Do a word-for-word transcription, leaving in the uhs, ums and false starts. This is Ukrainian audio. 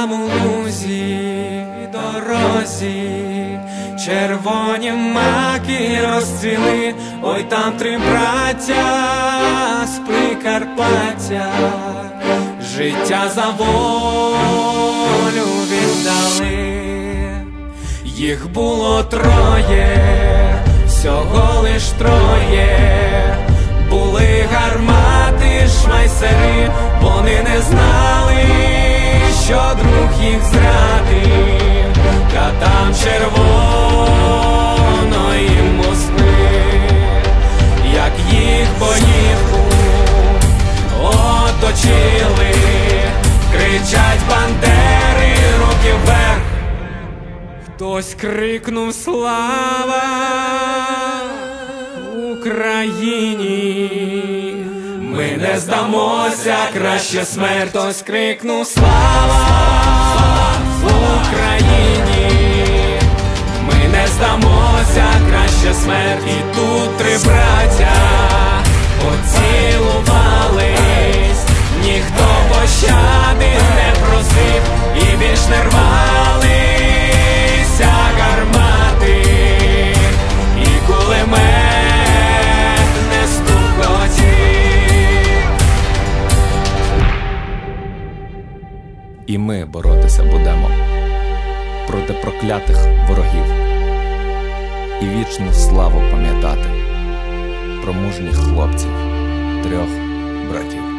там у лузі дорозі червоні маки розцвіли. Ой, там три браття з Прикарпаття життя за волю віддали. Їх було троє, всього лиш троє. Були гармати, шмайсери, вони не знали, що друг їх зрадив. Катам червоної Москви, як їх боївку оточили, кричать бандери, руки вверх. Хтось крикнув слава Україні, ми не здамося, краще смерть. Хтось крикнув слава Україні, ми не здамося, краще смерть. І тут три браття поцілувались, ніхто пощади не просив, і більш не рвалися гармати, і кулемет не стукотів. І ми боротися будемо проти проклятих ворогів і вічну славу пам'ятати про мужніх хлопців трьох братів.